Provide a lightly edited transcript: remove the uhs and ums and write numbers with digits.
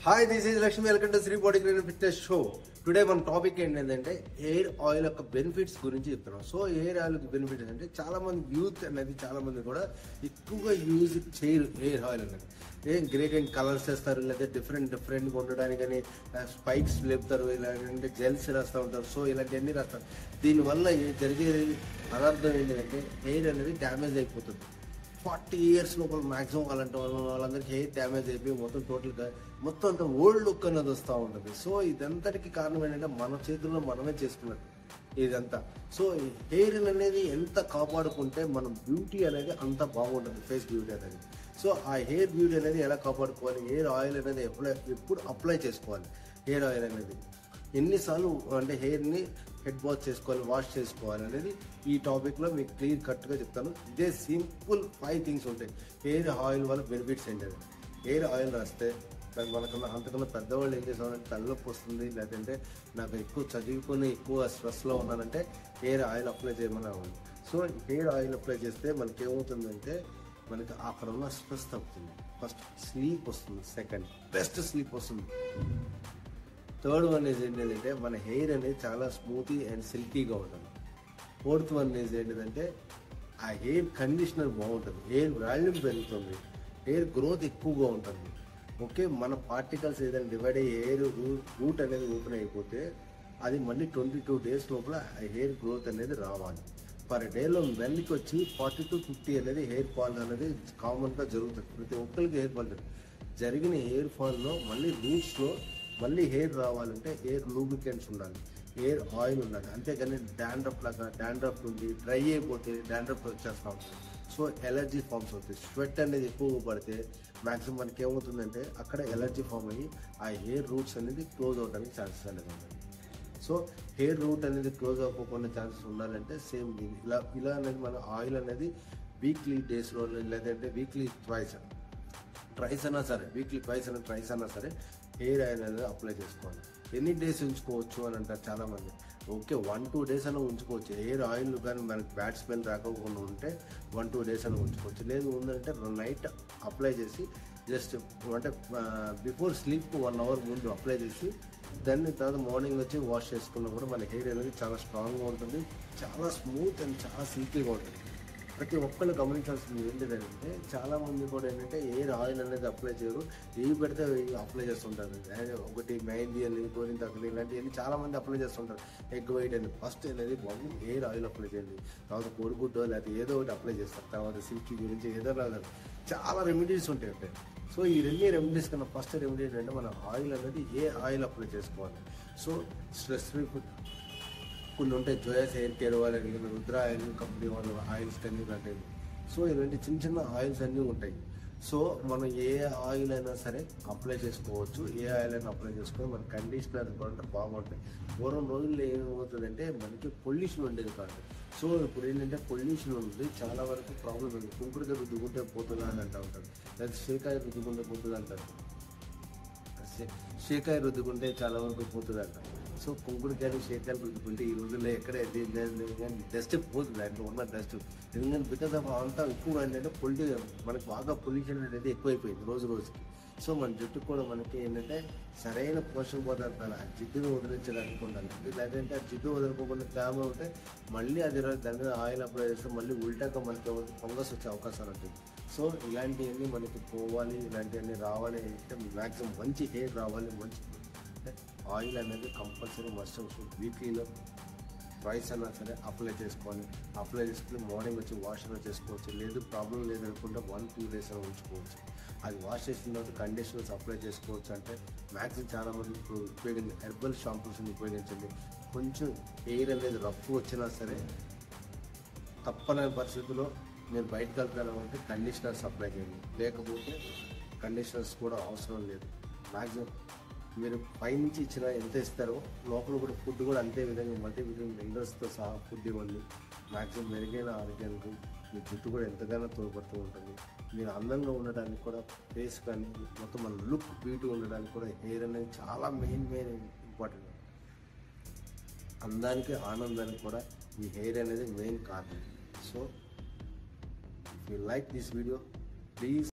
Hi this is Lakshmi, welcome to Shri body grain fitness show. Today మన topic ఏంటంటే hair oil యొక్క benefits గురించి చెప్తున్నాం. సో హెయిర్ ఆయిల్ బెనిఫిట్స్ అంటే చాలా మంది యూత్ అనేది చాలా మంది కూడా ఎక్కువగా యూజ్ చేయరు హెయిర్ ఆయిల్ అనేది. గ్రేట్ కలర్స్ వేస్తారు, లేదా డిఫరెంట్గా ఉండడానికి కానీ స్పైక్స్ లేపుతారు, ఇలాంటి జెల్స్ రాస్తూ ఉంటారు. సో ఇలాంటివన్నీ రాస్తారు. దీనివల్ల జరిగే పదార్థం ఏంటంటే హెయిర్ అనేది డ్యామేజ్ అయిపోతుంది. 40 years లోపల మ్యాక్సిమం వాళ్ళందరికీ హెయిర్ డ్యామేజ్ అయిపోయి మొత్తం టోటల్గా మొత్తం అంత ఓల్డ్ లుక్ అనేది వస్తూ ఉంటుంది. సో ఇదంతటికి కారణం ఏంటంటే మన చేతుల్లో మనమే చేసుకున్నట్టు ఇదంతా. సో హెయిర్ అనేది ఎంత కాపాడుకుంటే మన బ్యూటీ అనేది అంత బాగుంటుంది, ఫేస్ బ్యూటీ అనేది. సో ఆ హెయిర్ బ్యూటీ అనేది ఎలా కాపాడుకోవాలి, హెయిర్ ఆయిల్ అనేది ఎప్పుడు అప్లై చేసుకోవాలి, హెయిర్ ఆయిల్ అనేది ఎన్నిసార్లు అంటే హెయిర్ని హెడ్ వాష్ చేసుకోవాలి, వాష్ చేసుకోవాలి అనేది ఈ టాపిక్లో మీకు క్లియర్ కట్గా చెప్తాను. ఇదే సింపుల్ 5 things ఉంటాయి హెయిర్ ఆయిల్ వల్ల బెనిఫిట్స్ ఏంటంటే. హెయిర్ ఆయిల్ రాస్తే మనకన్నా అంతకన్నా పెద్దవాళ్ళు ఏం చేస్తామంటే తలనొప్పి వస్తుంది, లేదంటే నాకు ఎక్కువ చదువుకొని ఎక్కువ స్ట్రెస్లో ఉన్నానంటే హెయిర్ ఆయిల్ అప్లై చేయమని అవ్వాలి. సో హెయిర్ ఆయిల్ అప్లై చేస్తే మనకి ఏమవుతుందంటే మనకి అక్కడ ఉన్న స్ట్రెస్ తగ్గుతుంది. ఫస్ట్ స్లీప్ వస్తుంది, సెకండ్ బెస్ట్ స్లీప్ వస్తుంది, థర్డ్ వన్ ఈజ్ ఏంటంటే మన హెయిర్ అనేది చాలా స్మూతీ అండ్ సిల్కీగా ఉంటుంది. ఫోర్త్ వన్ ఈజ్ ఏంటంటే ఆ హెయిర్ కండిషనర్ బాగుంటుంది, హెయిర్ వాల్యూమ్ పెరుగుతుంది, హెయిర్ గ్రోత్ ఎక్కువగా ఉంటుంది. ఓకే, మన పార్టికల్స్ ఏదైనా డివైడ్ అయ్యి హెయిర్ రూట్ అనేది ఓపెన్ అయిపోతే అది మళ్ళీ 22 days లోపల ఆ హెయిర్ గ్రోత్ అనేది రావాలి. పర్ డేలో మెన్కి వచ్చి 40 to 50 అనేది హెయిర్ ఫాల్ అనేది కామన్గా జరుగుతుంది. ప్రతి ఒక్కరికి హెయిర్ ఫాల్ జరిగిన హెయిర్ ఫాల్లో మళ్ళీ రూట్స్లో మళ్ళీ హెయిర్ రావాలంటే హెయిర్ లూబ్రికెంట్స్ ఉండాలి, హెయిర్ ఆయిల్ ఉండాలి. అంతేగాని డాండ్రఫ్ నుండి డ్రై అయిపోతే డాండ్రఫ్ వచ్చేస్తూ ఉంటుంది. సో ఎలర్జీ ఫామ్స్ అవుతాయి. స్వెట్ అనేది ఎక్కువగా పడితే మ్యాక్సిమం మనకి ఏమవుతుందంటే అక్కడ ఎలర్జీ ఫామ్ అయ్యి ఆ హెయిర్ రూట్స్ అనేది క్లోజ్ అవడానికి ఛాన్సెస్ అనేది ఉన్నాయి. సో హెయిర్ రూట్ అనేది క్లోజ్ అవ్వకుండా ఛాన్సెస్ ఉండాలంటే సేమ్ ఇలా అనేది మన ఆయిల్ అనేది వీక్లీ డేస్లో లేదంటే వీక్లీ ట్రైస్ అయినా సరే, వీక్లీ ట్రైస్ అయినా సరే హెయిర్ ఆయిల్ అనేది అప్లై చేసుకోవాలి. ఎన్ని డేస్ ఉంచుకోవచ్చు అని అంటారు చాలామంది. ఓకే, 1-2 days అయినా ఉంచుకోవచ్చు. హెయిర్ ఆయిల్ కానీ మనకి బ్యాడ్ స్మెల్ రాకుండా ఉంటే 1-2 days అయినా ఉంచుకోవచ్చు. లేదు ఉందంటే నైట్ అప్లై చేసి జస్ట్ అంటే బిఫోర్ స్లీప్కి 1 hour ముందు అప్లై చేసి దాన్ని తర్వాత మార్నింగ్ వచ్చి వాష్ చేసుకున్నా కూడా మన హెయిర్ అనేది చాలా స్ట్రాంగ్గా ఉంటుంది, చాలా స్మూత్ అండ్ చాలా సిల్కీగా ఉంటుంది. ప్రతి ఒక్కళ్ళు గమనించాల్సింది ఏంటంటే చాలామంది కూడా ఏంటంటే హెయిర్ ఆయిల్ అనేది అప్లై చేయరు, ఏవి పెడితే అప్లై చేస్తుంటారు. ఒకటి మెహందీ అని, గోరింటాకులు ఇలాంటివన్నీ చాలామంది అప్లై చేస్తుంటారు. ఎగ్ వైట్ అని ఫస్ట్ అనేది బాబు హెయిర్ ఆయిల్ అప్లై చేయండి, తర్వాత కోడిగుడ్డో లేకపోతే ఏదో ఒకటి అప్లై చేస్తారు. తర్వాత సిల్కీ గురించి ఏదో చాలా రెమెడీస్ ఉంటాయి అంటే. సో ఈ 2 రెమెడీస్ కన్నా ఫస్ట్ రెమెడీ ఏంటంటే మన ఆయిల్ అనేది ఏ ఆయిల్ అప్లై చేసుకోవాలి. సో స్ట్రెస్ ఫ్రీ ఫుడ్ కొన్ని ఉంటాయి, జోయాస్ హెయిర్ కేర్ వాళ్ళని, రుద్ర ఆయిల్ కంపెనీ వాళ్ళు ఆయిల్స్ అన్నీ ఉంటాయి. సో ఇలాంటి చిన్న ఆయిల్స్ అన్నీ ఉంటాయి. సో మనం ఏ ఆయిల్ అయినా సరే అప్లై చేసుకోవచ్చు, ఏ ఆయిల్ అయినా అప్లై చేసుకొని మన కండిషనర్ కూడా బాగుంటాయి. పూర్వం రోజుల్లో ఏమవుతుందంటే మనకి పొల్యూషన్ ఉండేది కాదు. సో ఇప్పుడు ఏంటంటే పొల్యూషన్ ఉంది, చాలా వరకు ప్రాబ్లం ఉంది. కుంకుడుగా రుద్దుకుంటే పోతుందా అని అంటూ ఉంటారు, లేదా షేకాయ రుద్దుకుంటే పోతుంది అంటారు. షేకాయ రుద్దుకుంటే చాలా వరకు పోతుంది అంటారు. సో కుంకుడుకాయలు షేకాయలు రుద్దుకుంటే ఈ రోజుల్లో ఎక్కడే డస్ట్ పోతుంది, దాంట్లో ఉన్న డస్ట్. ఎందుకంటే బికాస్ ఆఫ్ అంతా ఎక్కువ ఏంటంటే మనకి బాగా పొల్యూషన్ అనేది ఎక్కువైపోయింది రోజుకి. సో మన జుట్టు కూడా మనకి ఏంటంటే సరైన పోషక పదార్థాలు ఆ జిడ్డును వదిలించడానికి ఉండాలి. లేదంటే ఆ జిడ్డు వదులుకోకుండా తేమ ఉంటే మళ్ళీ అది దాని మీద ఆయిల్ అప్లై చేస్తే మళ్ళీ ఉల్టాగా మనకి ఫంగస్ వచ్చే అవకాశాలు ఉంటాయి. సో ఇలాంటివన్నీ మనకి పోవాలి, ఇలాంటివన్నీ రావాలి అంటే మ్యాక్సిమం మంచి హెయిర్ రావాలి, మంచి ఆయిల్ అనేది కంపల్సరీ మస్ట్ వీక్లీలో ట్రైస్ అయినా సరే అప్లై చేసుకోవాలి. అప్లై చేసుకుని మార్నింగ్ వచ్చి వాష్ అయినా చేసుకోవచ్చు, లేదు ప్రాబ్లం లేదనుకుంటే 1-2 days అయినా ఉంచుకోవచ్చు. అది వాష్ చేసిన తర్వాత కండిషనర్స్ అప్లై చేసుకోవచ్చు. అంటే మ్యాక్సిమం చాలామంది ఇప్పుడు హెర్బల్ షాంపూస్ని ఉపయోగించండి. కొంచెం హెయిర్ అనేది రఫ్ వచ్చినా సరే తప్పని పరిస్థితుల్లో మీరు బయటకు వెళ్తారంటే కండిషనర్స్ అప్లై చేయండి, లేకపోతే కండిషనర్స్ కూడా అవసరం లేదు. మ్యాక్సిమం మీరు పైనుంచి ఇచ్చిన ఎంత ఇస్తారో లోపల కూడా ఫుడ్ కూడా అంతే విధంగా మల్టీవిటమిన్ మినరల్స్తో సహా ఫుడ్ ఇవ్వండి. మ్యాక్సిమం మెరుగైన ఆరోగ్యానికి మీ జుట్టు కూడా ఎంతగానో తోడ్పడుతూ ఉంటుంది. మీరు అందంగా ఉండడానికి కూడా ఫేస్ కానీ మొత్తం మన లుక్ బ్యూటీ ఉండడానికి కూడా హెయిర్ అనేది చాలా మెయిన్ ఇంపార్టెంట్. అందానికి ఆనందానికి కూడా ఈ హెయిర్ అనేది మెయిన్ కారణం. So if you like this video please